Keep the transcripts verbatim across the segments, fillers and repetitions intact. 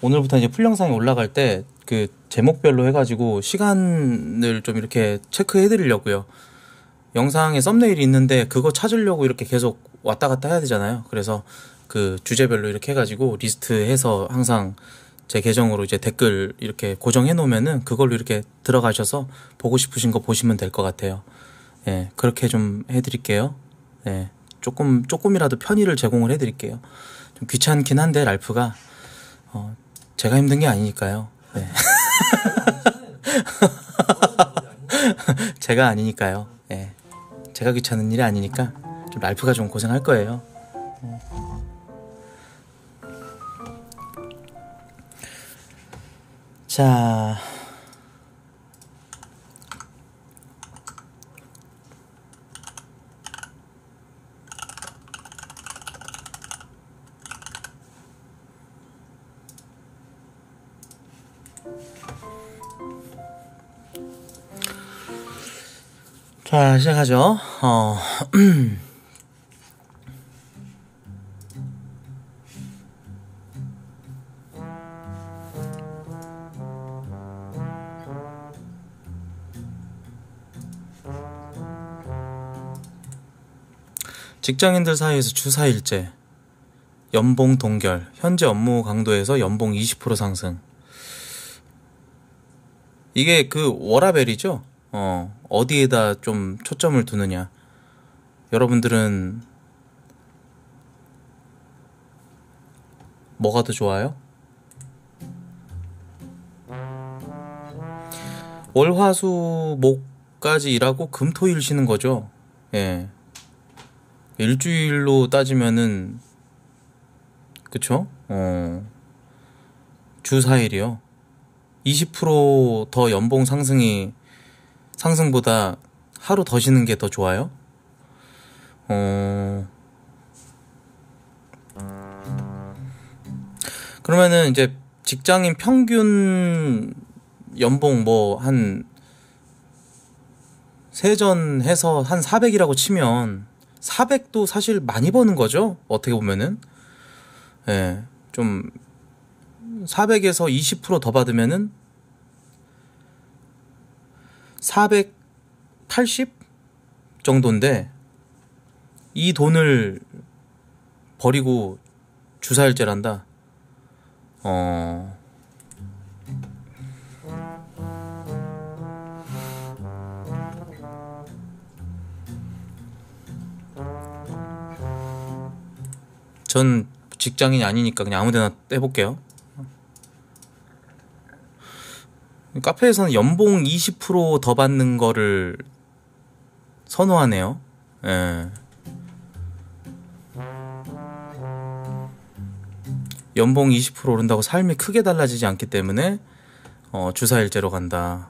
오늘부터 이제 풀 영상이 올라갈 때 그 제목별로 해가지고 시간을 좀 이렇게 체크해 드리려고요. 영상에 썸네일이 있는데 그거 찾으려고 이렇게 계속 왔다 갔다 해야 되잖아요. 그래서 그 주제별로 이렇게 해가지고 리스트해서 항상 제 계정으로 이제 댓글 이렇게 고정해 놓으면은 그걸로 이렇게 들어가셔서 보고 싶으신 거 보시면 될 것 같아요. 예, 그렇게 좀 해드릴게요. 예, 조금 조금이라도 편의를 제공을 해드릴게요. 좀 귀찮긴 한데 랄프가 어, 제가 힘든 게 아니니까요. 네. 제가 아니니까요. 예, 제가 귀찮은 일이 아니니까 좀 랄프가 좀 고생할 거예요. 예. 자. 자, 시작하죠. 어, 직장인들 사이에서 주사일제, 연봉 동결, 현재 업무 강도에서 연봉 이십 퍼센트 상승. 이게 그 워라밸이죠. 어, 어디에다 좀 초점을 두느냐. 여러분들은 뭐가 더 좋아요? 월, 화, 수, 목까지 일하고 금, 토, 일 쉬는 거죠. 예. 일주일로 따지면은 그쵸? 어, 주 사 일이요. 이십 퍼센트 더 연봉 상승이 상승보다 하루 더 쉬는 게 더 좋아요? 어, 그러면은 이제 직장인 평균 연봉 뭐 한 세전 해서 한 사백이라고 치면 사백도 사실 많이 버는 거죠. 어떻게 보면은. 예, 좀 사백에서 이십 퍼센트 더 받으면은 사백팔십 정도인데 이 돈을 버리고 주사일제란다. 어, 전 직장인이 아니니까 그냥 아무데나 해볼게요. 카페에서는 연봉 이십 퍼센트 더 받는 거를 선호하네요. 예. 연봉 이십 퍼센트 오른다고 삶이 크게 달라지지 않기 때문에 어, 주사일제로 간다.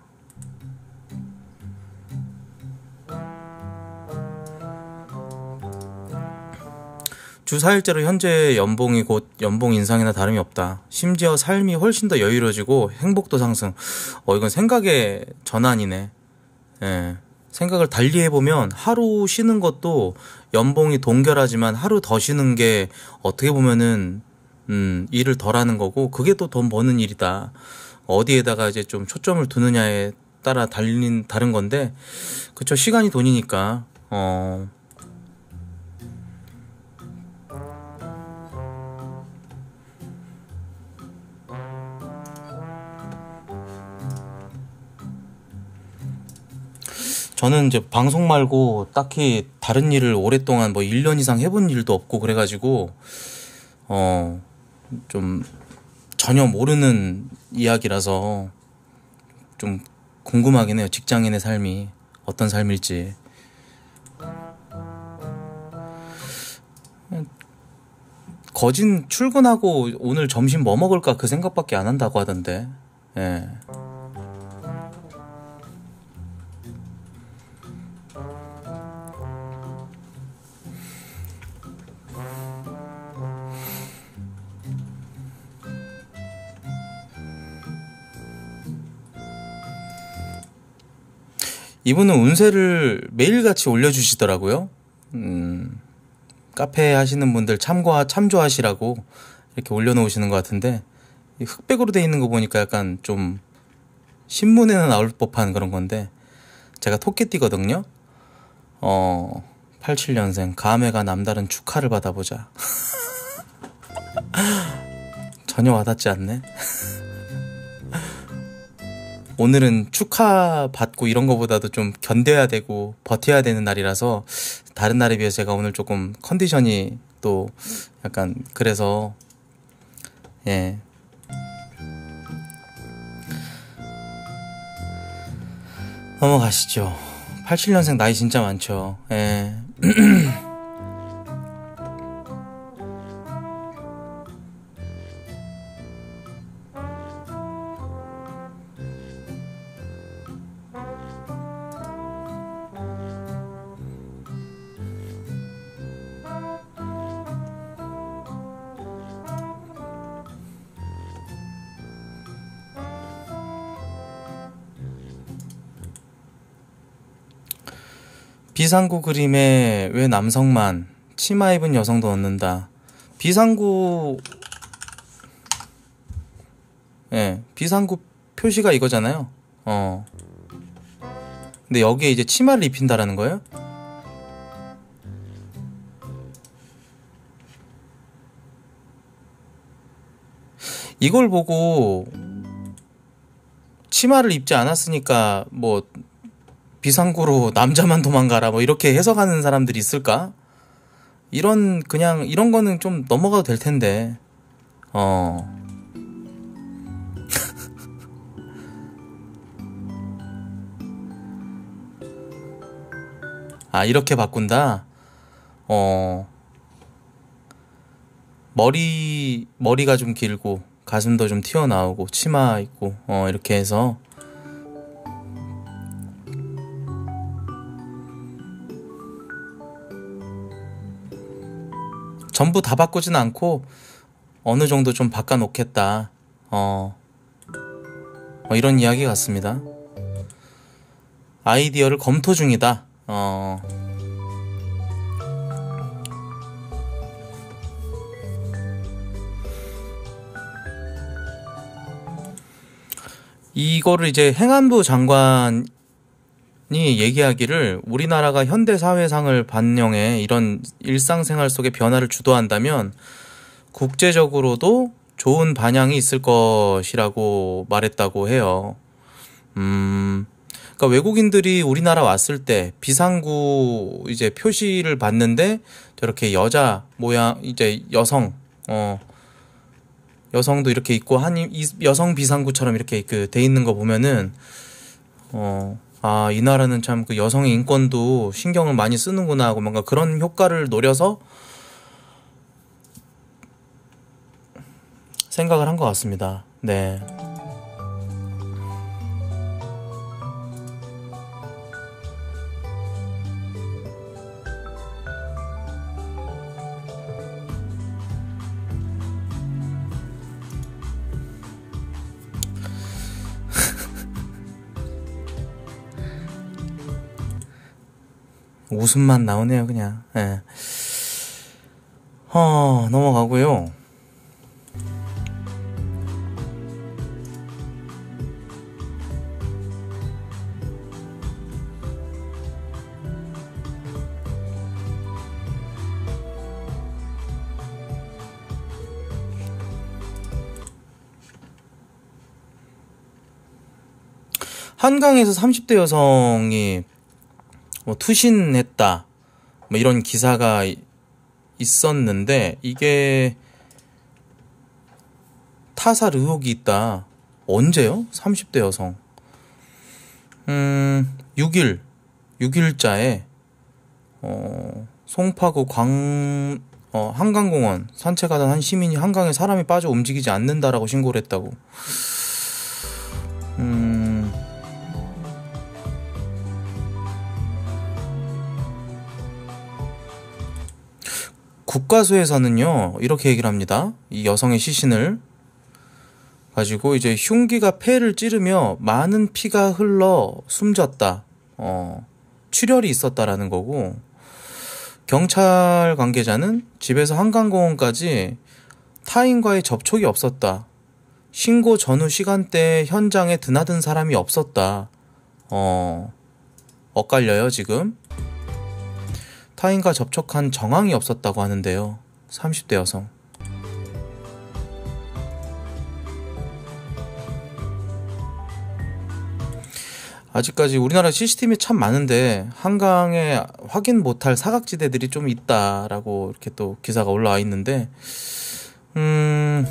주사일제로 현재 연봉이 곧 연봉 인상이나 다름이 없다. 심지어 삶이 훨씬 더 여유로워지고 행복도 상승. 어, 이건 생각의 전환이네. 예. 생각을 달리 해보면 하루 쉬는 것도 연봉이 동결하지만 하루 더 쉬는 게 어떻게 보면은 음, 일을 덜 하는 거고 그게 또 돈 버는 일이다. 어디에다가 이제 좀 초점을 두느냐에 따라 달린 다른 건데 그쵸. 시간이 돈이니까 어. 저는 이제 방송 말고 딱히 다른 일을 오랫동안 뭐 일 년 이상 해본 일도 없고 그래가지고 어, 좀 전혀 모르는 이야기라서 좀 궁금하긴 해요. 직장인의 삶이 어떤 삶일지. 거진 출근하고 오늘 점심 뭐 먹을까 그 생각밖에 안 한다고 하던데. 예. 이분은 운세를 매일같이 올려주시더라고요. 음, 카페 하시는 분들 참고, 참조하시라고 이렇게 올려놓으시는 것 같은데, 이 흑백으로 돼 있는 거 보니까 약간 좀 신문에는 나올 법한 그런 건데, 제가 토끼띠거든요. 어, 팔십칠 년생 감회가 남다른 축하를 받아보자. 전혀 와닿지 않네. 오늘은 축하 받고 이런 거보다도 좀 견뎌야 되고 버텨야 되는 날이라서, 다른 날에 비해서 제가 오늘 조금 컨디션이 또 약간 그래서, 예. 넘어가시죠. 팔십칠 년생 나이 진짜 많죠. 예. 비상구 그림에 왜 남성만, 치마 입은 여성도 넣는다. 비상구, 예, 비상구 표시가 이거잖아요. 어. 근데 여기에 이제 치마를 입힌다라는 거예요? 이걸 보고 치마를 입지 않았으니까 뭐 비상구로 남자만 도망가라 뭐 이렇게 해석하는 사람들이 있을까? 이런 그냥 이런 거는 좀 넘어가도 될 텐데. 어. 아, 이렇게 바꾼다? 어. 머리 머리가 좀 길고 가슴도 좀 튀어나오고 치마 입고 어 이렇게 해서 전부 다 바꾸진 않고 어느 정도 좀 바꿔놓겠다. 어, 뭐 이런 이야기 같습니다. 아이디어를 검토 중이다. 어. 이거를 이제 행안부 장관이 얘기하기를, 우리나라가 현대사회상을 반영해 이런 일상생활 속의 변화를 주도한다면 국제적으로도 좋은 반향이 있을 것이라고 말했다고 해요. 음, 그러니까 외국인들이 우리나라 왔을 때 비상구 이제 표시를 봤는데 저렇게 여자 모양, 이제 여성, 어, 여성도 이렇게 있고 한 여성 비상구처럼 이렇게 그 돼 있는 거 보면은 어, 아, 이 나라는 참 그 여성의 인권도 신경을 많이 쓰는구나 하고 뭔가 그런 효과를 노려서 생각을 한 것 같습니다. 네. 웃음만 나오네요, 그냥. 예. 어, 넘어가고요. 한강에서 삼십 대 여성이 뭐 투신했다 뭐 이런 기사가 있었는데, 이게 타살 의혹이 있다. 언제요? 삼십 대 여성. 음, 육 일 육 일자에 어, 송파구 광 어, 한강공원 산책하던 한 시민이 한강에 사람이 빠져 움직이지 않는다라고 신고를 했다고. 음, 국가수에서는요 이렇게 얘기를 합니다. 이 여성의 시신을 가지고 이제 흉기가 폐를 찌르며 많은 피가 흘러 숨졌다, 어, 출혈이 있었다라는 거고, 경찰 관계자는 집에서 한강공원까지 타인과의 접촉이 없었다, 신고 전후 시간대에 현장에 드나든 사람이 없었다. 어, 엇갈려요 지금. 타인과 접촉한 정황이 없었다고 하는데요. 삼십 대 여성. 아직까지 우리나라 씨씨티비 참 많은데 한강에 확인 못할 사각지대들이 좀 있다라고 이렇게 또 기사가 올라와 있는데, 음,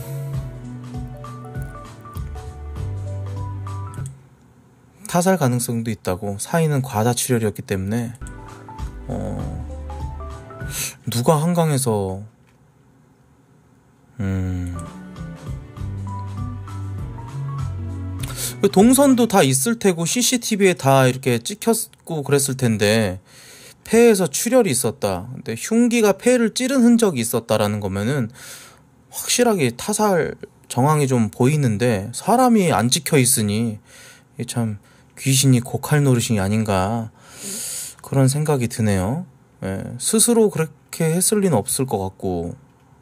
타살 가능성도 있다고. 사인은 과다출혈이었기 때문에. 어, 누가 한강에서 음, 동선도 다 있을 테고 씨씨티비에 다 이렇게 찍혔고 그랬을 텐데 폐에서 출혈이 있었다. 근데 흉기가 폐를 찌른 흔적이 있었다라는 거면은 확실하게 타살 정황이 좀 보이는데 사람이 안 찍혀 있으니 참 귀신이 고칼 노릇이 아닌가 그런 생각이 드네요. 예, 스스로 그렇게 했을 리는 없을 것 같고.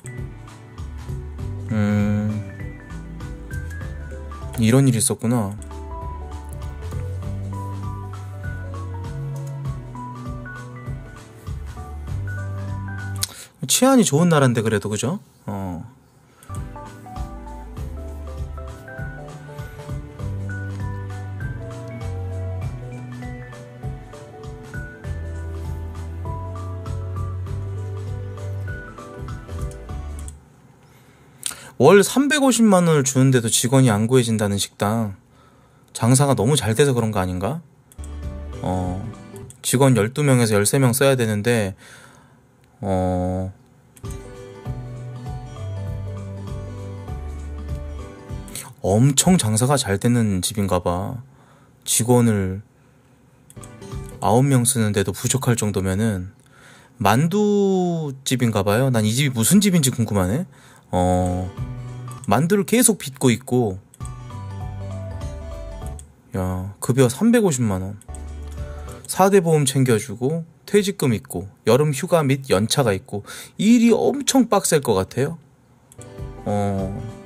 음, 이런 일이 있었구나. 치안이 좋은 나라인데 그래도 그죠? 어. 월 삼백오십만 원을 주는데도 직원이 안 구해진다는 식당. 장사가 너무 잘 돼서 그런 거 아닌가? 어, 직원 열두 명에서 열세 명 써야 되는데, 어, 엄청 장사가 잘 되는 집인가 봐. 직원을 아홉 명 쓰는데도 부족할 정도면은 만두집인가 봐요. 난 이 집이 무슨 집인지 궁금하네. 어, 만두를 계속 빚고 있고, 야, 급여 삼백오십만 원. 사 대 보험 챙겨주고, 퇴직금 있고, 여름 휴가 및 연차가 있고, 일이 엄청 빡셀 것 같아요. 어,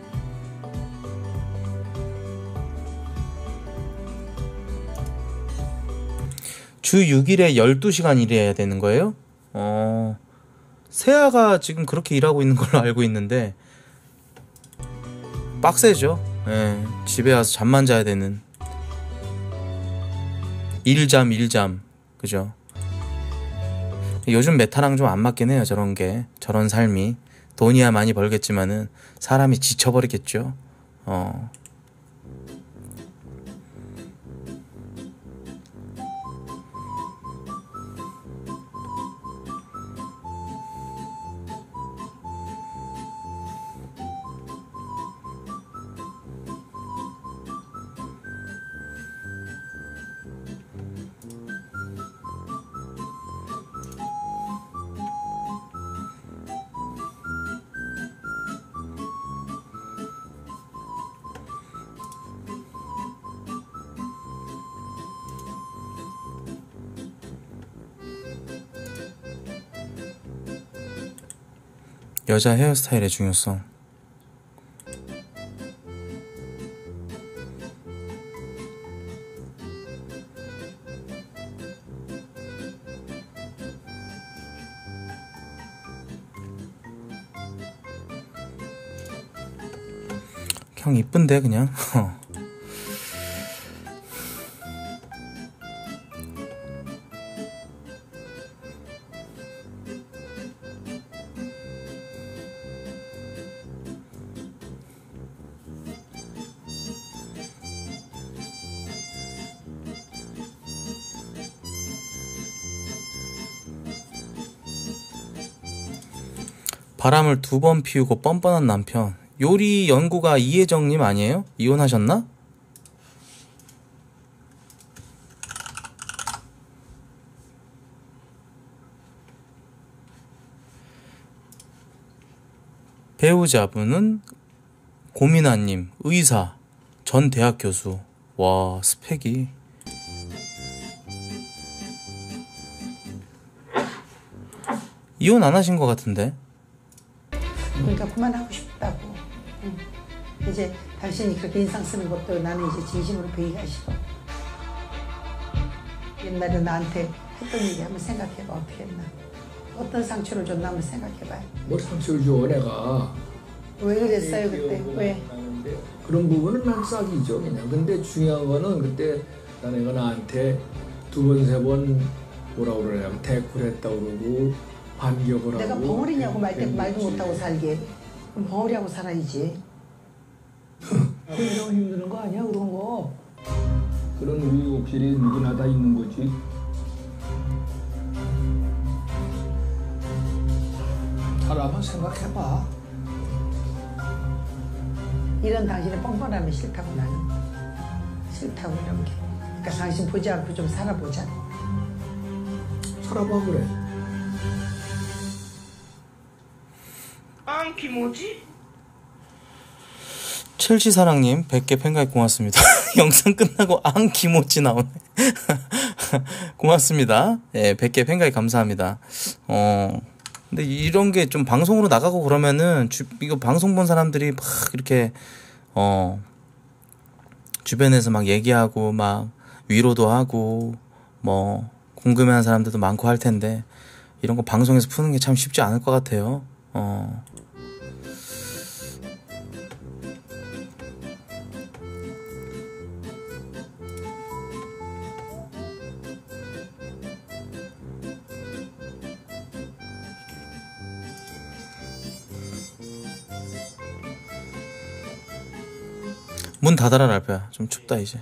주 육 일에 열두 시간 일해야 되는 거예요? 어, 세아가 지금 그렇게 일하고 있는 걸로 알고 있는데 빡세죠. 예, 집에 와서 잠만 자야 되는 일잠 일잠 그죠. 요즘 메타랑 좀 안 맞긴 해요. 저런 게 저런 삶이. 돈이야 많이 벌겠지만은 사람이 지쳐버리겠죠. 어. 여자 헤어스타일의 중요성. 그냥 이쁜데 그냥. 바람을 두 번 피우고 뻔뻔한 남편. 요리 연구가 이혜정님 아니에요? 이혼하셨나? 배우자분은 고민아님, 의사, 전 대학 교수. 와, 스펙이. 이혼 안 하신 것 같은데? 그러니까 그만하고 싶다고. 응. 이제 당신이 그렇게 인상 쓰는 것도 나는 이제 진심으로 배기가 싫어. 옛날에 나한테 했던 얘기 한번 생각해봐. 어떻게 했나. 어떤 상처를 줬나 한번 생각해봐요. 뭐 상처를 줘 내가. 왜 그랬어요 그때? 왜? 그런 부분은 난 싹이죠 그냥. 근데 중요한 거는 그때 내가 나한테 두 번 세 번 뭐라 그러냐면 대꾸했다고 그러고 반격을 내가 하고. 벙어리냐고 말 때 말도 못하고 살게. 그럼 벙어리하고 살아야지. 그러면 힘드는 거 아니야 그런 거. 그런 우유곡절이 누구나 다 있는 거지. 사람은 생각해봐. 이런 당신의 뻔뻔함이 싫다고 나는. 싫다고 이런 게. 그러니까 당신 보지 않고 좀 살아보자. 살아봐 그래. 아, 김오지? 첼시 사랑님 백 개 팬가입 고맙습니다. 영상 끝나고 앙 기모찌 나오네. 고맙습니다. 예, 백 개 팬가입 감사합니다. 어, 근데 이런 게 좀 방송으로 나가고 그러면은 주, 이거 방송 본 사람들이 막 이렇게 어 주변에서 막 얘기하고 막 위로도 하고 뭐 궁금해하는 사람들도 많고 할 텐데 이런 거 방송에서 푸는 게 참 쉽지 않을 것 같아요. 어. 문 닫아라 랄프야. 좀 춥다 이제.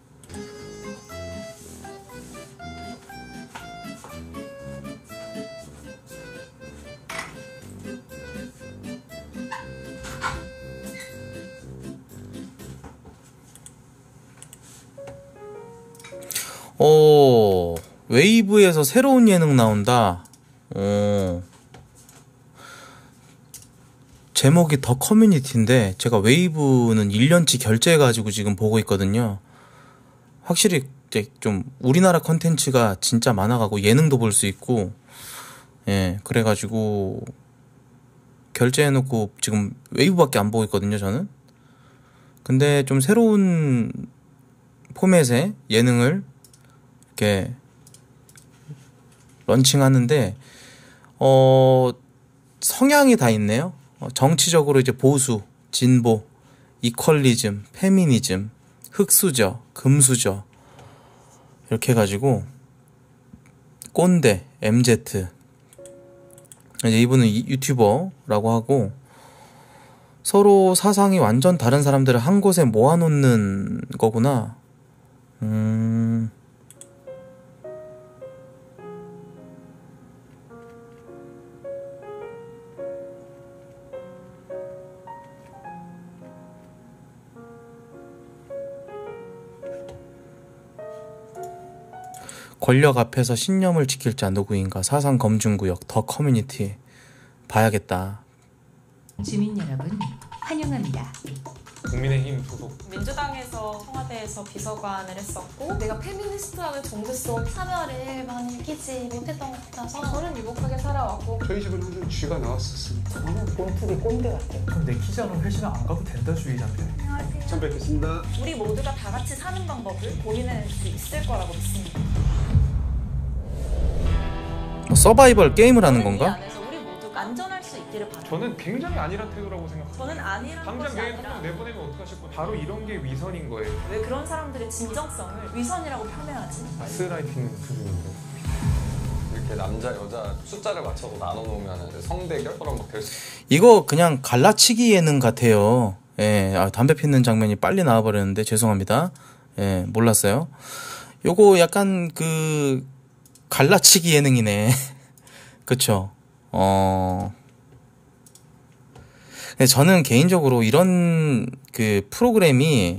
오, 웨이브에서 새로운 예능 나온다. 오. 제목이 더 커뮤니티인데 제가 웨이브는 일 년치 결제해가지고 지금 보고 있거든요. 확실히 이제 좀 우리나라 컨텐츠가 진짜 많아가고 예능도 볼 수 있고, 예, 그래가지고 결제해놓고 지금 웨이브밖에 안 보고 있거든요, 저는. 근데 좀 새로운 포맷의 예능을 이렇게 런칭하는데 어 성향이 다 있네요. 정치적으로 이제 보수, 진보, 이퀄리즘, 페미니즘, 흑수저, 금수저 이렇게 해가지고 꼰대, 엠지 이제 이분은 유튜버라고 하고 서로 사상이 완전 다른 사람들을 한 곳에 모아놓는 거구나. 음... 권력 앞에서 신념을 지킬 자 누구인가. 사상 검증구역 더 커뮤니티 봐야겠다. 주민 여러분 환영합니다. 국민의힘 소속. 민주당에서 청와대에서 비서관을 했었고 내가 페미니스트라는 정체성 사별을 많이 끼지 못했던 것 같아서 저는 유복하게 살아왔고 저희 집은 항상 쥐가 나왔었습니다. 저는 본투비 꼰대 같아요. 그럼 내키지 않으면 회식은 안 가도 된다 주의자인데. 안녕하세요. 처음 뵙겠습니다. 우리 모두가 다 같이 사는 방법을 고민할 수 있을 거라고 믿습니다. 뭐 서바이벌 게임을 하는 저는 이 건가? 안에서 우리 모두가 안전할 수 있기를 바랍니다. 저는 굉장히 안일한 태도라고 생각합니다. 저는 아니라는 당장 것이 내일 아니라 한명 내보내면 어떡하실 거예요? 바로 이런 게 위선인 거예요. 왜 그런 사람들의 진정성을 위선이라고 폄훼하지? 가스라이팅 수준인데. 이렇게 남자 여자 숫자를 맞춰서 나눠놓으면 성대결처럼 막 될 수. 이거 그냥 갈라치기 예능 같아요. 예, 아, 담배 피는 장면이 빨리 나와버렸는데 죄송합니다. 예, 몰랐어요. 요거 약간 그 갈라치기 예능이네. 그쵸? 어. 근데 저는 개인적으로 이런 그 프로그램이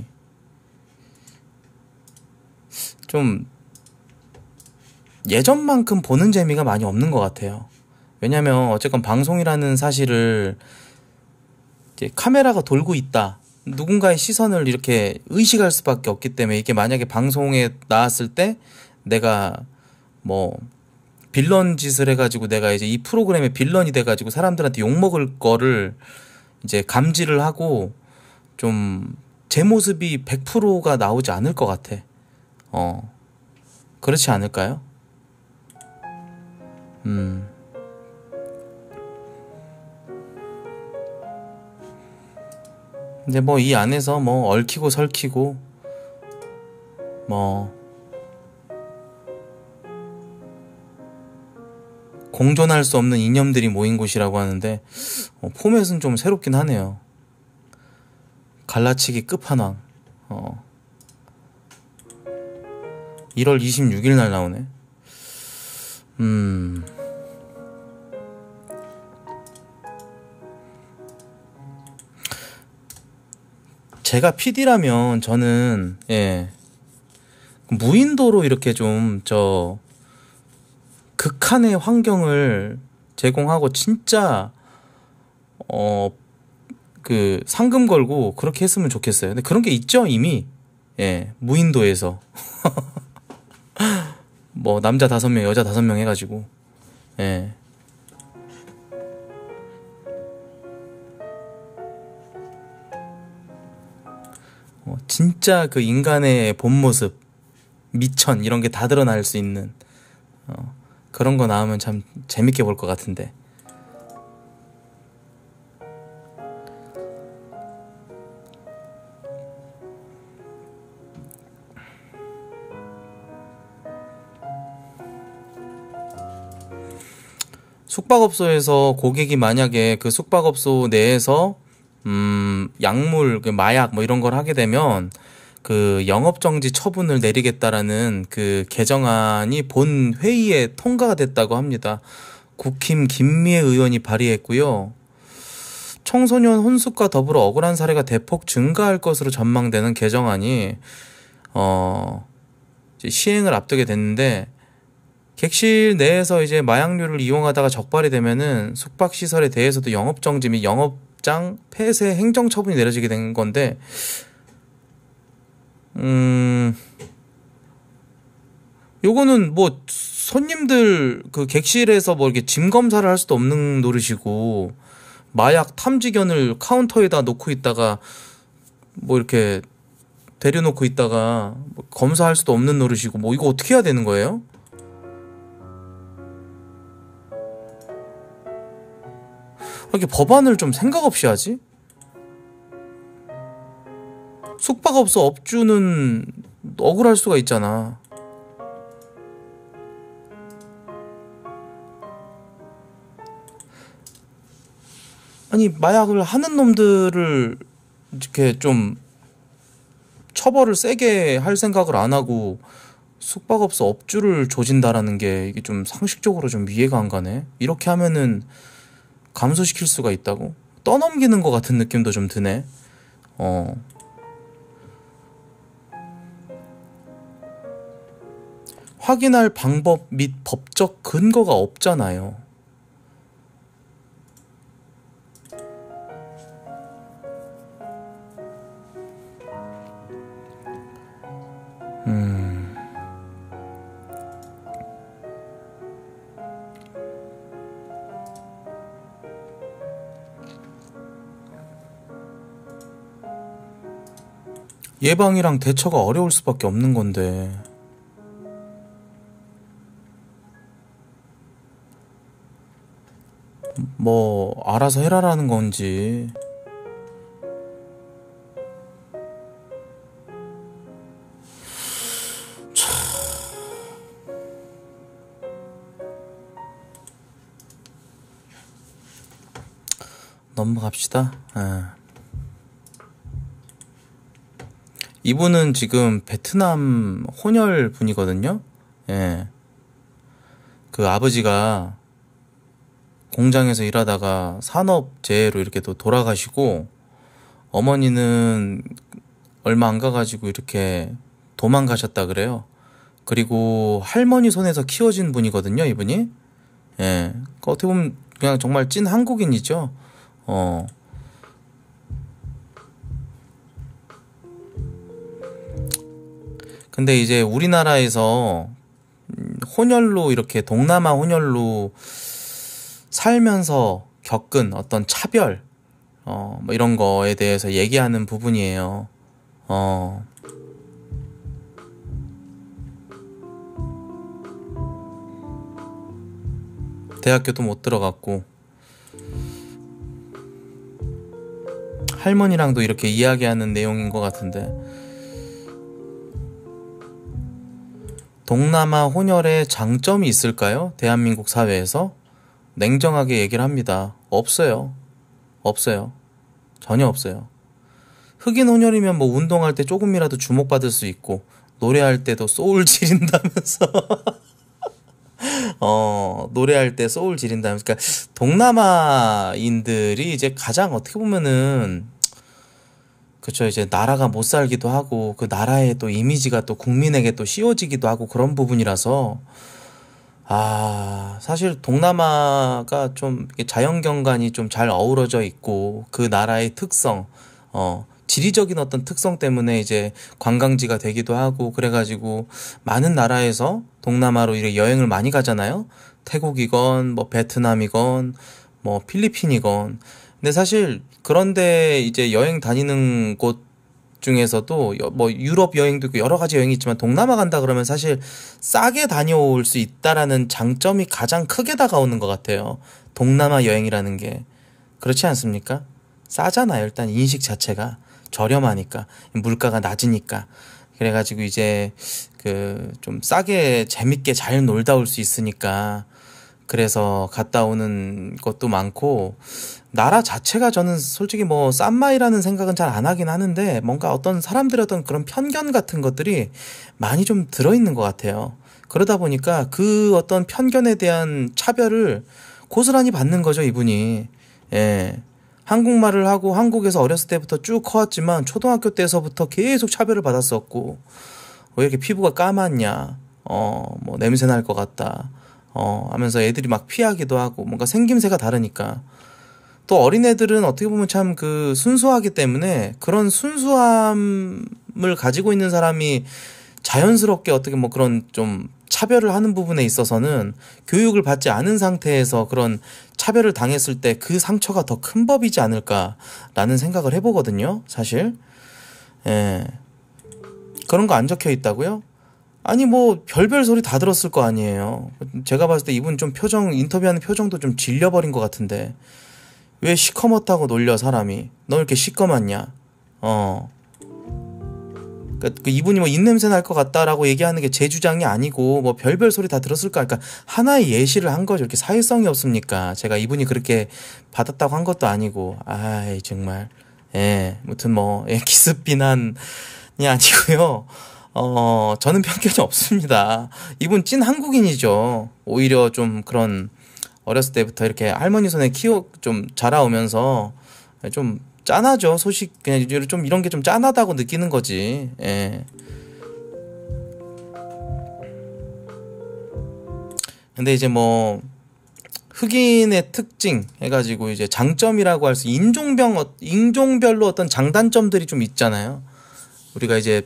좀 예전만큼 보는 재미가 많이 없는 것 같아요. 왜냐면 어쨌건 방송이라는 사실을 이제 카메라가 돌고 있다. 누군가의 시선을 이렇게 의식할 수밖에 없기 때문에 이게 만약에 방송에 나왔을 때 내가 뭐 빌런 짓을 해가지고 내가 이제 이 프로그램의 빌런이 돼가지고 사람들한테 욕먹을 거를 이제 감지를 하고 좀 제 모습이 백 퍼센트가 나오지 않을 것 같아. 어, 그렇지 않을까요? 음. 근데 뭐 이 안에서 뭐 얽히고 설키고 뭐 공존할 수 없는 이념들이 모인 곳이라고 하는데 어, 포맷은 좀 새롭긴 하네요. 갈라치기 끝판왕. 어. 일월 이십육일 날 나오네. 음. 제가 피디라면 저는 예. 무인도로 이렇게 좀 저 극한의 환경을 제공하고 진짜 어 그 상금 걸고 그렇게 했으면 좋겠어요. 근데 그런 게 있죠 이미. 예, 무인도에서 뭐 남자 다섯 명 여자 다섯 명 해가지고 예. 어, 진짜 그 인간의 본 모습, 미천 이런 게 다 드러날 수 있는 어, 그런 거 나오면 참 재밌게 볼 것 같은데. 숙박업소에서 고객이 만약에 그 숙박업소 내에서 음, 약물, 그 마약 뭐 이런 걸 하게 되면 그 영업정지 처분을 내리겠다라는 그 개정안이 본 회의에 통과가 됐다고 합니다. 국힘 김미애 의원이 발의했고요. 청소년 혼숙과 더불어 억울한 사례가 대폭 증가할 것으로 전망되는 개정안이 어, 이제 시행을 앞두게 됐는데 객실 내에서 이제 마약류를 이용하다가 적발이 되면은 숙박시설에 대해서도 영업정지 및 영업장 폐쇄 행정처분이 내려지게 된 건데, 음, 요거는 뭐 손님들 그 객실에서 뭐 이렇게 짐 검사를 할 수도 없는 노릇이고, 마약 탐지견을 카운터에다 놓고 있다가 뭐 이렇게 데려놓고 있다가 뭐 검사할 수도 없는 노릇이고, 뭐 이거 어떻게 해야 되는 거예요? 이렇게 법안을 좀 생각 없이 하지? 숙박업소 업주는 억울할 수가 있잖아. 아니 마약을 하는 놈들을 이렇게 좀 처벌을 세게 할 생각을 안 하고 숙박업소 업주를 조진다라는 게 이게 좀 상식적으로 좀 이해가 안 가네. 이렇게 하면은 감소시킬 수가 있다고? 떠넘기는 것 같은 느낌도 좀 드네. 어. 확인할 방법 및 법적 근거가 없잖아요. 음. 예방이랑 대처가 어려울 수밖에 없는 건데. 뭐 알아서 해라라는 건지. 참... 넘어갑시다. 에. 이분은 지금 베트남 혼혈 분이거든요. 예. 그 아버지가 공장에서 일하다가 산업재해로 이렇게 또 돌아가시고, 어머니는 얼마 안 가가지고 이렇게 도망가셨다 그래요. 그리고 할머니 손에서 키워진 분이거든요, 이분이. 예. 어떻게 보면 그냥 정말 찐 한국인이죠. 어. 근데 이제 우리나라에서 혼혈로 이렇게 동남아 혼혈로 살면서 겪은 어떤 차별, 어, 뭐 이런 거에 대해서 얘기하는 부분이에요. 어. 대학교도 못 들어갔고 할머니랑도 이렇게 이야기하는 내용인 것 같은데, 동남아 혼혈의 장점이 있을까요? 대한민국 사회에서? 냉정하게 얘기를 합니다. 없어요. 없어요. 전혀 없어요. 흑인 혼혈이면 뭐 운동할 때 조금이라도 주목받을 수 있고, 노래할 때도 소울 지른다면서 어, 노래할 때 소울 지른다면서. 그러니까 동남아인들이 이제 가장 어떻게 보면은, 그쵸, 이제 나라가 못 살기도 하고 그 나라의 또 이미지가 또 국민에게 또 씌워지기도 하고 그런 부분이라서, 아, 사실 동남아가 좀 자연경관이 좀 잘 어우러져 있고 그 나라의 특성, 어, 지리적인 어떤 특성 때문에 이제 관광지가 되기도 하고, 그래가지고 많은 나라에서 동남아로 이렇게 여행을 많이 가잖아요. 태국이건 뭐 베트남이건 뭐 필리핀이건. 근데 사실 그런데 이제 여행 다니는 곳 중에서도 뭐 유럽 여행도 있고 여러 가지 여행이 있지만, 동남아 간다 그러면 사실 싸게 다녀올 수 있다라는 장점이 가장 크게 다가오는 것 같아요. 동남아 여행이라는 게. 그렇지 않습니까? 싸잖아요. 일단 인식 자체가 저렴하니까, 물가가 낮으니까. 그래가지고 이제 그 좀 싸게 재밌게 잘 놀다 올 수 있으니까, 그래서 갔다 오는 것도 많고, 나라 자체가 저는 솔직히 뭐 싼마이라는 생각은 잘 안 하긴 하는데, 뭔가 어떤 사람들의 어떤 그런 편견 같은 것들이 많이 좀 들어있는 것 같아요. 그러다 보니까 그 어떤 편견에 대한 차별을 고스란히 받는 거죠, 이분이. 예. 한국말을 하고 한국에서 어렸을 때부터 쭉 커왔지만 초등학교 때서부터 계속 차별을 받았었고, 왜 이렇게 피부가 까맣냐, 어, 뭐 냄새 날 것 같다, 어, 하면서 애들이 막 피하기도 하고, 뭔가 생김새가 다르니까. 또 어린애들은 어떻게 보면 참 그 순수하기 때문에 그런 순수함을 가지고 있는 사람이 자연스럽게 어떻게 뭐 그런 좀 차별을 하는 부분에 있어서는 교육을 받지 않은 상태에서 그런 차별을 당했을 때 그 상처가 더 큰 법이지 않을까라는 생각을 해보거든요, 사실. 예. 그런 거 안 적혀 있다고요? 아니 뭐 별별 소리 다 들었을 거 아니에요. 제가 봤을 때 이분 좀 표정, 인터뷰하는 표정도 좀 질려버린 것 같은데, 왜 시커멓다고 놀려 사람이? 너 이렇게 시꺼멓냐? 어. 그러니까 그 이분이 뭐 입냄새 날 것 같다라고 얘기하는 게 제 주장이 아니고, 뭐 별별 소리 다 들었을까? 그러니까 하나의 예시를 한 거죠. 이렇게 사회성이 없습니까? 제가 이분이 그렇게 받았다고 한 것도 아니고, 아이 정말, 예, 무튼 뭐 예, 기습 비난이 아니고요. 어, 저는 편견이 없습니다. 이분 찐 한국인이죠. 오히려 좀 그런 어렸을 때부터 이렇게 할머니 손에 키워 좀 자라오면서 좀 짠하죠. 소식 그냥 좀 이런 게 좀 짠하다고 느끼는 거지. 예. 근데 이제 뭐 흑인의 특징 해가지고 이제 장점이라고 할 수, 인종병 인종별로 어떤 장단점들이 좀 있잖아요. 우리가 이제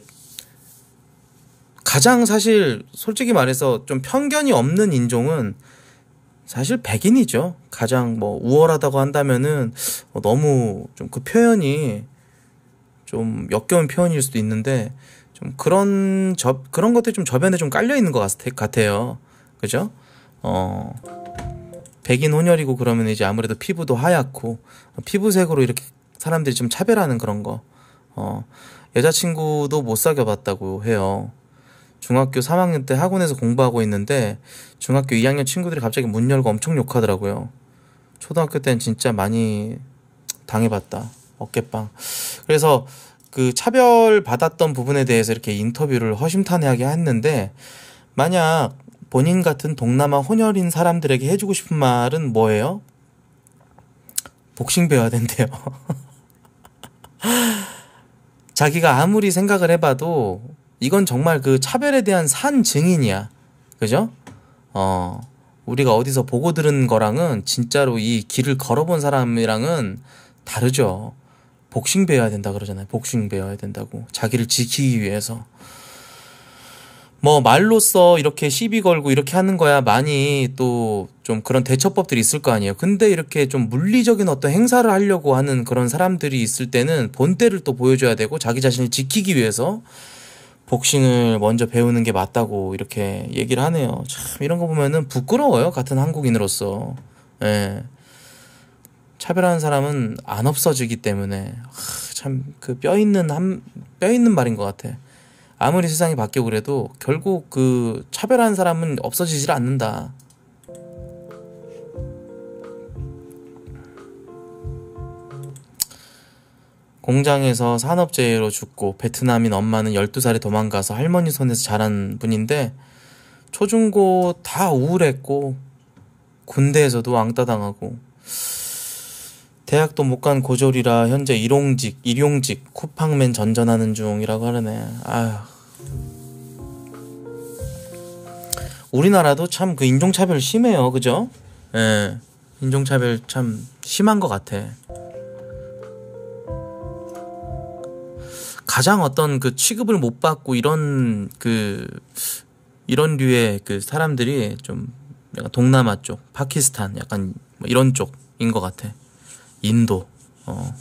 가장 사실 솔직히 말해서 좀 편견이 없는 인종은 사실 백인이죠. 가장 뭐 우월하다고 한다면은 너무 좀 그 표현이 좀 역겨운 표현일 수도 있는데, 좀 그런 저 그런 것들이 좀 저변에 좀 깔려 있는 것 같아요. 그죠? 어, 백인 혼혈이고 그러면 이제 아무래도 피부도 하얗고 피부색으로 이렇게 사람들이 좀 차별하는 그런 거. 어, 여자친구도 못 사귀어봤다고 해요. 중학교 삼 학년 때 학원에서 공부하고 있는데 중학교 이 학년 친구들이 갑자기 문 열고 엄청 욕하더라고요. 초등학교 때는 진짜 많이 당해봤다. 어깨빵. 그래서 그 차별 받았던 부분에 대해서 이렇게 인터뷰를 허심탄회하게 했는데, 만약 본인 같은 동남아 혼혈인 사람들에게 해주고 싶은 말은 뭐예요? 복싱 배워야 된대요. 자기가 아무리 생각을 해봐도 이건 정말 그 차별에 대한 산 증인이야. 그죠? 어, 우리가 어디서 보고 들은 거랑은 진짜로 이 길을 걸어본 사람이랑은 다르죠. 복싱 배워야 된다 그러잖아요. 복싱 배워야 된다고. 자기를 지키기 위해서. 뭐 말로써 이렇게 시비 걸고 이렇게 하는 거야 많이 또 좀 그런 대처법들이 있을 거 아니에요. 근데 이렇게 좀 물리적인 어떤 행사를 하려고 하는 그런 사람들이 있을 때는 본때를 또 보여줘야 되고 자기 자신을 지키기 위해서 복싱을 먼저 배우는 게 맞다고 이렇게 얘기를 하네요. 참 이런 거 보면은 부끄러워요. 같은 한국인으로서. 예. 차별하는 사람은 안 없어지기 때문에 참 그 뼈 있는 한 뼈 있는 말인 것 같아. 아무리 세상이 바뀌고 그래도 결국 그 차별하는 사람은 없어지질 않는다. 공장에서 산업재해로 죽고 베트남인 엄마는 열두 살에 도망가서 할머니 손에서 자란 분인데 초중고 다 우울했고 군대에서도 왕따 당하고 대학도 못 간 고졸이라 현재 일용직, 일용직 쿠팡맨 전전하는 중이라고 하네. 아휴. 우리나라도 참 그 인종차별 심해요. 그죠? 예. 인종차별 참 심한 것 같아. 가장 어떤 그 취급을 못 받고 이런 그 이런 류의 그 사람들이 좀 약간 동남아 쪽, 파키스탄 약간 뭐 이런 쪽인 것 같아. 인도. 어.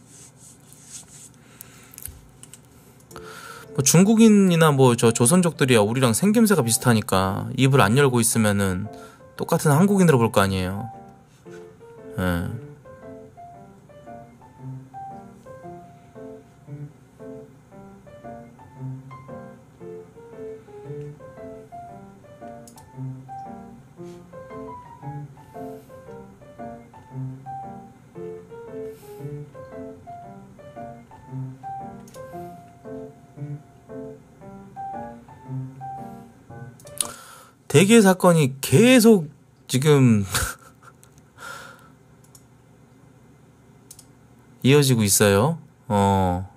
뭐 중국인이나 뭐 저 조선족들이야 우리랑 생김새가 비슷하니까 입을 안 열고 있으면은 똑같은 한국인으로 볼 거 아니에요. 예. 대개 사건이 계속 지금 이어지고 있어요. 어.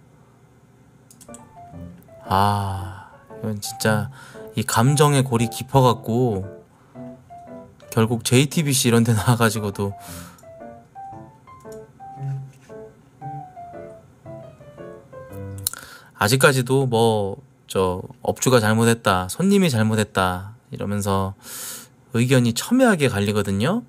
아, 이건 진짜 이 감정의 골이 깊어갖고 결국 제이티비씨 이런 데 나와가지고도 아직까지도 뭐 저 업주가 잘못했다, 손님이 잘못했다 이러면서 의견이 첨예하게 갈리거든요.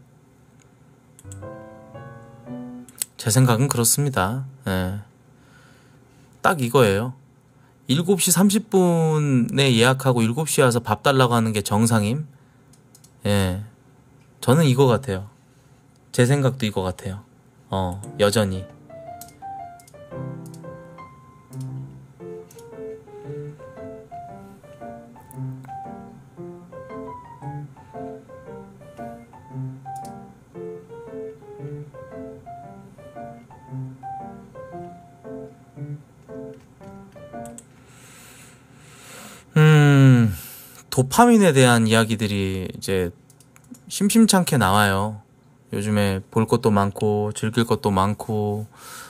제 생각은 그렇습니다. 예. 딱 이거예요. 일곱 시 삼십 분에 예약하고 일곱 시에 와서 밥 달라고 하는 게 정상임? 예. 저는 이거 같아요. 제 생각도 이거 같아요. 어, 여전히. 음, 도파민에 대한 이야기들이 이제 심심찮게 나와요. 요즘에 볼 것도 많고 즐길 것도 많고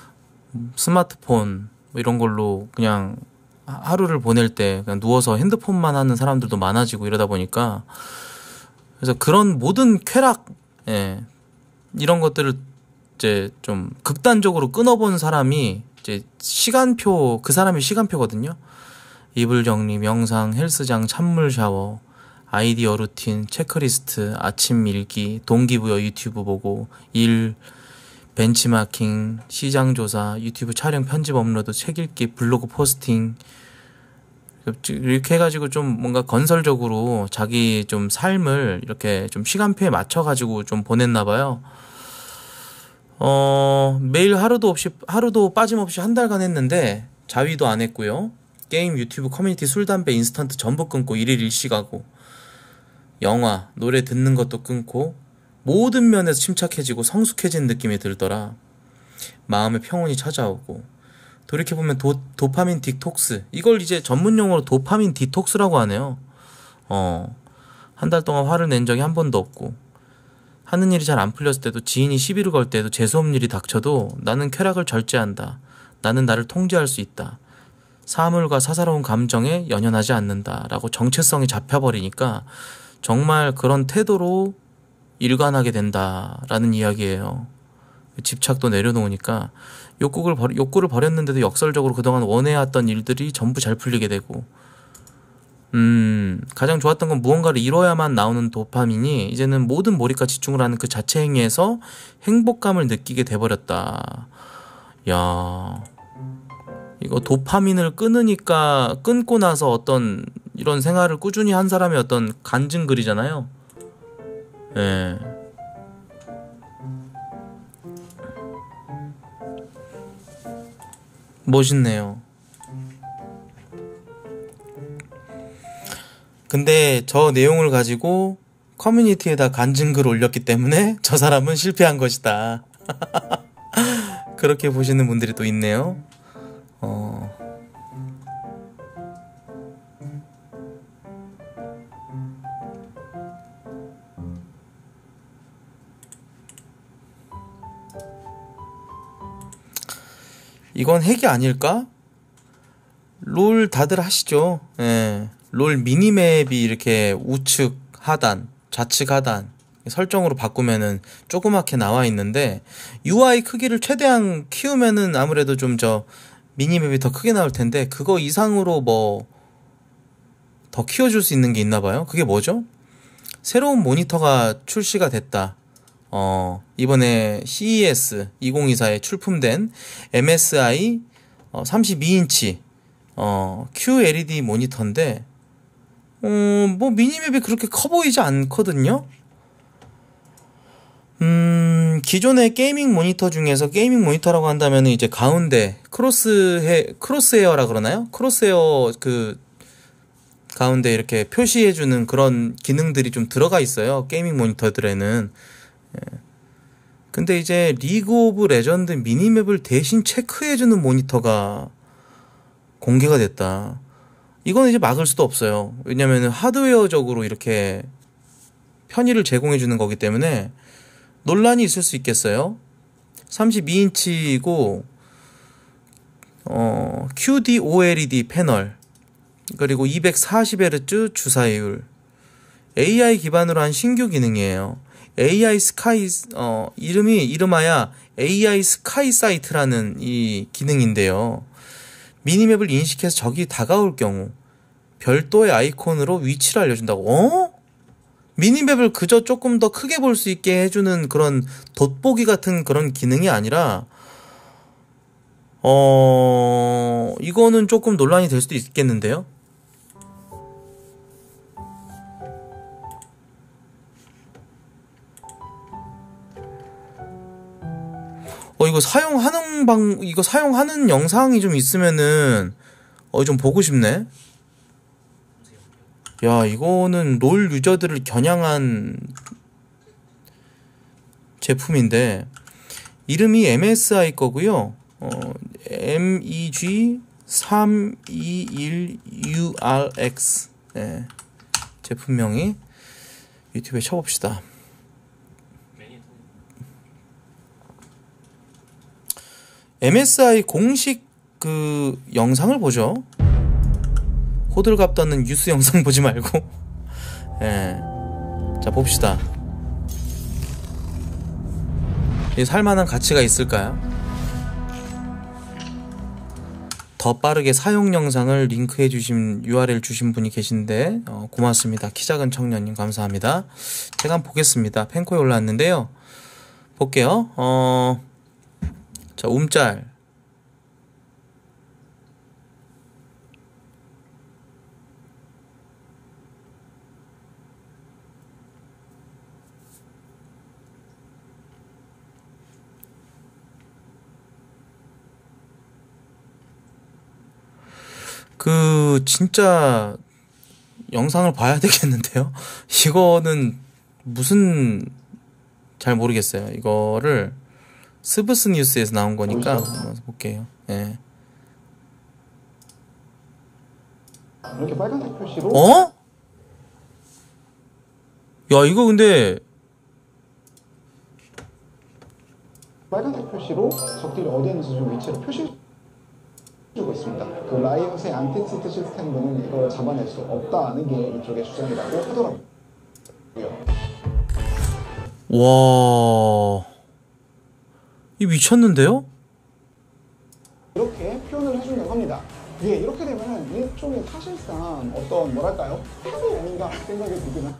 스마트폰 뭐 이런 걸로 그냥 하루를 보낼 때 그냥 누워서 핸드폰만 하는 사람들도 많아지고 이러다 보니까 그래서 그런 모든 쾌락, 예, 이런 것들을 이제 좀 극단적으로 끊어본 사람이 이제 시간표, 그 사람의 시간표거든요. 이불 정리, 명상, 헬스장, 찬물 샤워, 아이디어 루틴, 체크리스트, 아침 일기, 동기부여 유튜브 보고, 일, 벤치마킹, 시장 조사, 유튜브 촬영 편집 업로드, 책 읽기, 블로그 포스팅 이렇게 해가지고 좀 뭔가 건설적으로 자기 좀 삶을 이렇게 좀 시간표에 맞춰가지고 좀 보냈나 봐요. 어, 매일 하루도 없이, 하루도 빠짐없이 한 달간 했는데 자위도 안 했고요. 게임, 유튜브, 커뮤니티, 술, 담배, 인스턴트 전부 끊고 일일 일시 가고 영화, 노래 듣는 것도 끊고 모든 면에서 침착해지고 성숙해진 느낌이 들더라. 마음의 평온이 찾아오고 돌이켜보면 도, 도파민 디톡스, 이걸 이제 전문용어로 도파민 디톡스라고 하네요. 어, 한 달 동안 화를 낸 적이 한 번도 없고 하는 일이 잘 안 풀렸을 때도 지인이 시비를 걸 때도 재수없는 일이 닥쳐도 나는 쾌락을 절제한다. 나는 나를 통제할 수 있다. 사물과 사사로운 감정에 연연하지 않는다 라고 정체성이 잡혀버리니까 정말 그런 태도로 일관하게 된다라는 이야기예요. 집착도 내려놓으니까 욕구를, 버, 욕구를 버렸는데도 역설적으로 그동안 원해왔던 일들이 전부 잘 풀리게 되고 음, 가장 좋았던 건 무언가를 이뤄야만 나오는 도파민이 이제는 모든 몰입과 집중을 하는 그 자체 행위에서 행복감을 느끼게 돼버렸다. 야, 이거 도파민을 끊으니까 끊고 나서 어떤 이런 생활을 꾸준히 한 사람의 어떤 간증글이잖아요. 예. 멋있네요. 근데 저 내용을 가지고 커뮤니티에다 간증글 올렸기 때문에 저 사람은 실패한 것이다. 그렇게 보시는 분들이 또 있네요. 어... 이건 핵이 아닐까? 롤 다들 하시죠. 예. 롤 미니맵이 이렇게 우측 하단, 좌측 하단 설정으로 바꾸면은 조그맣게 나와 있는데 유아이 크기를 최대한 키우면은 아무래도 좀 저 미니맵이 더 크게 나올 텐데 그거 이상으로 뭐 더 키워줄 수 있는 게 있나 봐요. 그게 뭐죠? 새로운 모니터가 출시가 됐다. 어, 이번에 씨이에스 이천이십사에 출품된 엠에스아이 어, 삼십이 인치 어, 큐엘이디 모니터인데 어, 뭐 미니맵이 그렇게 커 보이지 않거든요. 음, 기존의 게이밍 모니터 중에서 게이밍 모니터라고 한다면 이제 가운데 크로스헤 크로스헤어라 그러나요? 크로스헤어 그 가운데 이렇게 표시해주는 그런 기능들이 좀 들어가 있어요. 게이밍 모니터들에는. 예. 근데 이제 리그 오브 레전드 미니맵을 대신 체크해주는 모니터가 공개가 됐다. 이건 이제 막을 수도 없어요. 왜냐면 하드웨어적으로 이렇게 편의를 제공해주는 거기 때문에 논란이 있을 수 있겠어요. 삼십이 인치이고 어, 큐디오엘이디 패널 그리고 이백사십 헤르츠 주사율 에이아이 기반으로 한 신규 기능이에요. 에이아이 스카이 어, 이름이 이름하야 에이아이 스카이 사이트라는 이 기능인데요. 미니맵을 인식해서 적이 다가올 경우 별도의 아이콘으로 위치를 알려준다고. 어? 미니맵을 그저 조금 더 크게 볼 수 있게 해주는 그런 돋보기 같은 그런 기능이 아니라 어... 이거는 조금 논란이 될 수도 있겠는데요. 어, 이거 사용하는 방, 이거 사용하는 영상이 좀 있으면은, 어, 좀 보고 싶네? 야, 이거는 롤 유저들을 겨냥한 제품인데, 이름이 엠에스아이 거고요. 어, 엠이지 삼이일-유알엑스. 네, 제품명이. 유튜브에 쳐봅시다. 엠에스아이 공식 그 영상을 보죠. 호들갑 떠는 뉴스 영상 보지 말고. 예. 자, 봅시다. 이 살만한 가치가 있을까요? 더 빠르게 사용 영상을 링크해 주신 유알엘 주신 분이 계신데 어, 고맙습니다. 키 작은 청년님 감사합니다. 제가 한번 보겠습니다. 펜코에 올라왔는데요. 볼게요. 어, 자, 움짤. 그 진짜 영상을 봐야 되겠는데요. 이거는 무슨 잘 모르겠어요. 이거를 스브스 뉴스에서 나온 거니까 한번 볼게요. 예. 이렇게 빨간색 표시로 어? 야, 이거 근데 빨간색 표시로 적들이 어디에 있는지 좀 위치를 표시해 주고 있습니다. 그 라이엇의 안티치트 시스템들은 이걸 잡아낼 수 없다는 게 이쪽의 주장이라고 하더라고요. 와, 이 미쳤는데요? 이렇게 표현을 해준다고 합니다. 예, 이렇게 되면은 일종의 사실상 어떤 뭐랄까요? 해도 아닌가 생각이 들기는.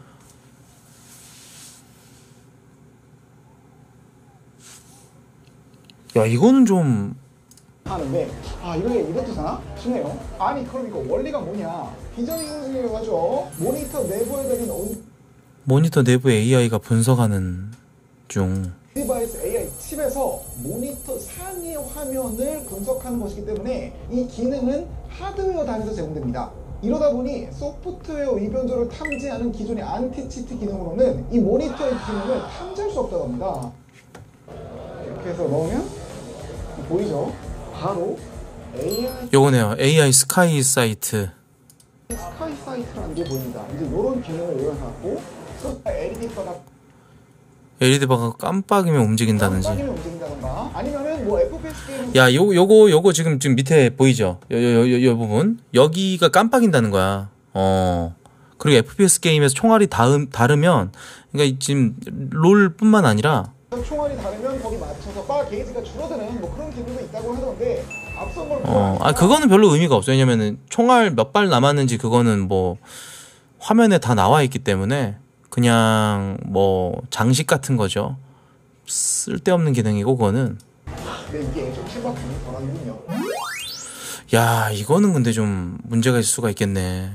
야, 이거는 좀 하는데 아 이게 이렇게잖아 싶네요. 아니 그러니까 원리가 뭐냐? 비전 인공지능이어가지고 모니터 내부에 달린 온 모니터 내부 에이아이가 분석하는 중. 디바이스 에이아이 칩에서 모니터 상위 화면을 분석하는 것이기 때문에 이 기능은 하드웨어 단위에서 제공됩니다. 이러다 보니 소프트웨어 위변조를 탐지하는 기존의 안티치트 기능으로는 이 모니터의 기능을 탐지할 수 없다고 합니다. 이렇게 해서 넣으면 보이죠? 바로 에이아이 요거네요. 에이아이 스카이 사이트. 스카이 사이트라는 게 보입니다. 이제 이런 기능을 이용해갖고 엘이디 바가 엘이디 바가 깜빡이면 움직인다든지. 깜빡이면 움직인다던가 아니면은 뭐 에프피에스 게임 야, 요 요거 요거 지금 지금 밑에 보이죠? 요 요 요 요 부분 여기가 깜빡인다는 거야. 어. 그리고 에프피에스 게임에서 총알이 다음 다르면 그러니까 지금 롤뿐만 아니라 총알이 다르면 거기 맞춰서 바 게이지가 줄어드는 뭐 그런 기능도 있다고 하던데 앞선 걸 어, 아 그거는 별로 의미가 없어요. 왜냐면은 총알 몇 발 남았는지 그거는 뭐 화면에 다 나와 있기 때문에 그냥 뭐 장식 같은 거죠. 쓸데없는 기능이고 그거는. 근데 이게 좀 실밥감이 덜하는군요. 야, 이거는 근데 좀 문제가 있을 수가 있겠네.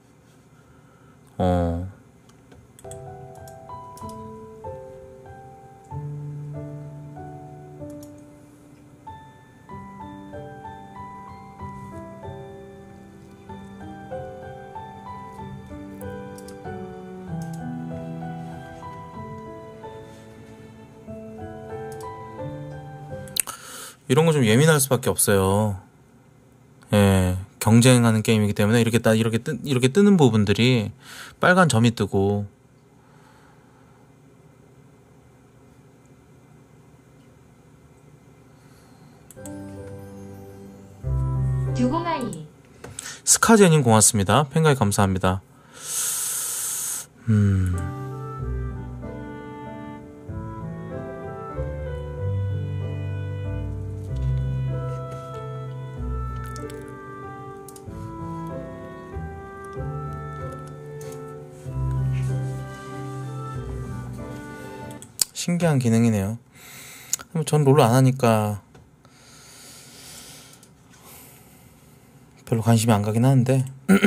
어. 이런 거 좀 예민할 수밖에 없어요. 예, 경쟁하는 게임이기 때문에 이렇게 딱 이렇게 뜨, 이렇게 뜨는 부분들이 빨간 점이 뜨고. 두공아이 스카제님 고맙습니다. 팬가입 감사합니다. 음. 신기한 기능이네요. 전 롤을 안 하니까 별로 관심이 안 가긴 하는데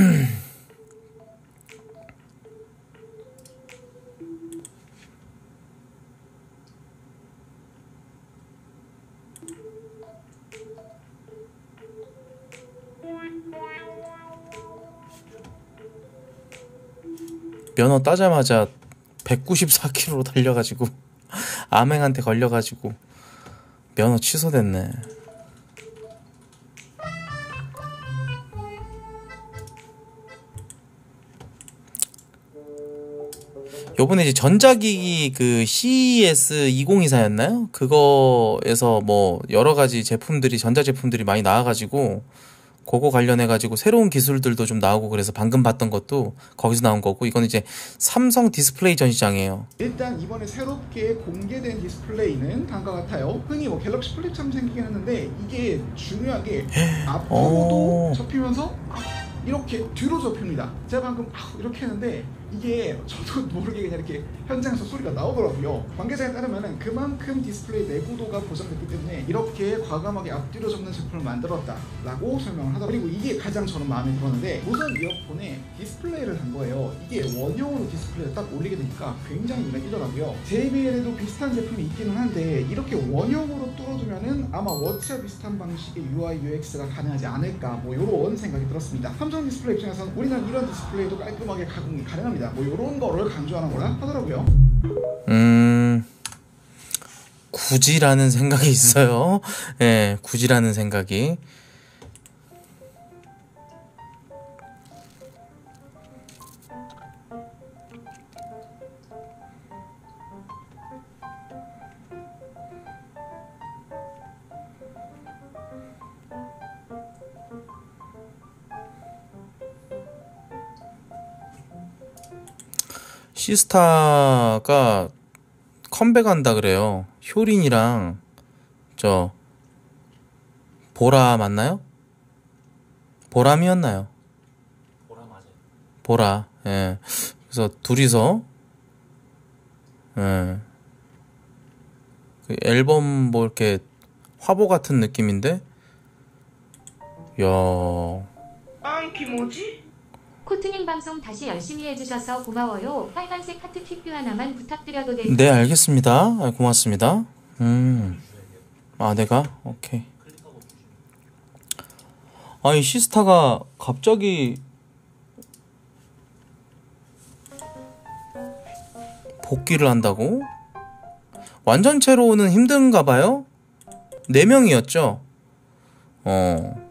면허 따자마자 백구십사 킬로미터로 달려가지고 암행한테 걸려가지고 면허 취소됐네. 요번에 이제 전자기기 그 씨이에스 이천이십사였나요? 그거에서 뭐 여러가지 제품들이 전자제품들이 많이 나와가지고 그거 관련해가지고 새로운 기술들도 좀 나오고 그래서 방금 봤던 것도 거기서 나온 거고 이건 이제 삼성 디스플레이 전시장이에요. 일단 이번에 새롭게 공개된 디스플레이는 다음과 같아요. 흔히 뭐 갤럭시 플립처럼 생기긴 했는데 이게 중요한 게 앞으로도 접히면서 이렇게 뒤로 접힙니다. 제가 방금 이렇게 했는데 이게 저도 모르게 그냥 이렇게 현장에서 소리가 나오더라고요. 관계자에 따르면 그만큼 디스플레이 내구도가 보장됐기 때문에 이렇게 과감하게 앞뒤로 접는 제품을 만들었다라고 설명을 하더라고요. 그리고 이게 가장 저는 마음에 들었는데 무선 이어폰에 디스플레이를 단 거예요. 이게 원형으로 디스플레이를 딱 올리게 되니까 굉장히 눈에 띄더라고요. 제이비엘에도 비슷한 제품이 있기는 한데 이렇게 원형으로 뚫어두면은 아마 워치와 비슷한 방식의 유아이 유엑스가 가능하지 않을까 뭐 이런 생각이 들었습니다. 삼성 디스플레이 입장에서는 우리는 이런 디스플레이도 깔끔하게 가공이 가능합니다. 뭐 이런 거를 강조하는 거라 하더라고요. 음, 굳이라는 생각이 있어요. 예, 네, 굳이라는 생각이. 시스타가 컴백한다 그래요. 효린이랑 저 보라 맞나요? 보람이었나요? 보라 맞아요. 보라. 예. 그래서 둘이서 예. 그 앨범 뭐 이렇게 화보 같은 느낌인데, 야. 빵키 뭐지? 코트님 방송 다시 열심히 해주셔서 고마워요. 빨간색 하트 퀵뷰 하나만 부탁드려도 될까요? 네, 알겠습니다. 아, 고맙습니다. 음. 아, 내가? 오케이. 아니, 시스타가 갑자기 복귀를 한다고? 완전체로는 힘든가 봐요? 네 명이었죠? 어.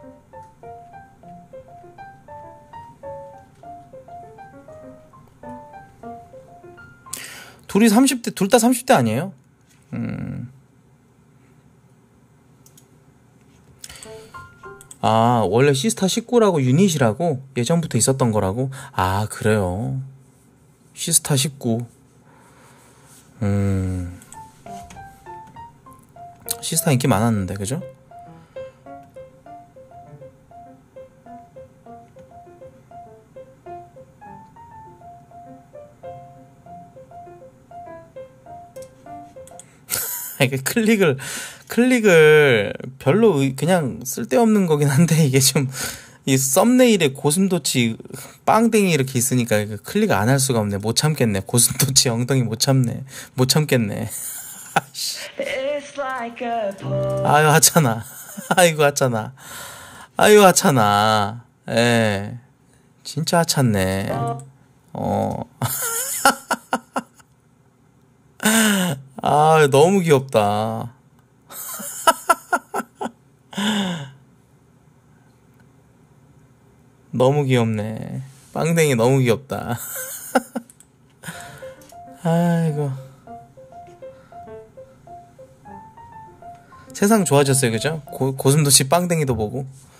둘이 삼십 대, 둘 다 삼십 대 아니에요? 음. 아, 원래 시스타 식구라고 유닛이라고? 예전부터 있었던 거라고? 아, 그래요. 시스타 식구. 음. 시스타 인기 많았는데, 그죠? 이게 클릭을 클릭을 별로 의- 그냥 쓸데없는 거긴 한데, 이게 좀 이 썸네일에 고슴도치 빵댕이 이렇게 있으니까 이거 클릭 안 할 수가 없네. 못 참겠네. 고슴도치 엉덩이 못 참네. 못 참겠네. 아유 하찮아. 아이고 하찮아. 아유 하찮아. 예, 진짜 하찮네. 어. 아, 너무 귀엽다. 너무 귀엽네. 빵댕이 너무 귀엽다. 아이고. 세상 좋아졌어요, 그죠? 고, 고슴도치 빵댕이도 보고.